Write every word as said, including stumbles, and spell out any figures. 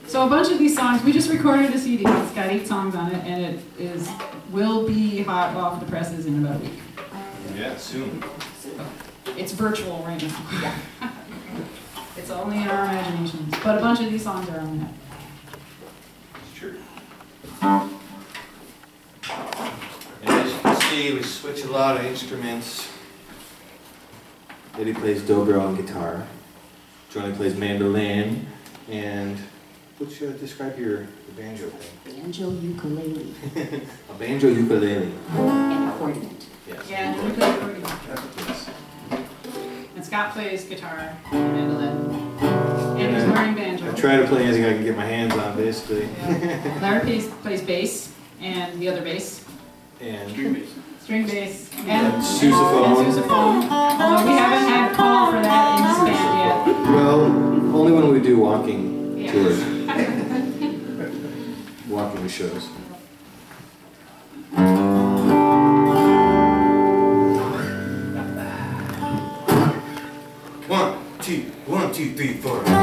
So a bunch of these songs, we just recorded a C D. It's got eight songs on it, and it is will be hot off the presses in about a week. Yeah, soon. It's virtual right now. Yeah. It's only in our imaginations, but a bunch of these songs are on that. It's true. And as you can see, we switch a lot of instruments. Eddie plays dobro on guitar. Joni plays mandolin, and what's your describe your the banjo thing? Banjo ukulele. A banjo ukulele. And accordion. Yes. Yeah, and we play accordion. And Scott plays guitar and mandolin. And he's wearing banjo. I try to play anything I can get my hands on, basically. Yeah. Larry plays, plays bass and the other bass. And String bass. String bass. And, And sousaphone. And sousaphone. Although we haven't had a call for that in this band yet. Well, only when we do walking Yeah. tours. Walking shows. One, two, one, two, three, four.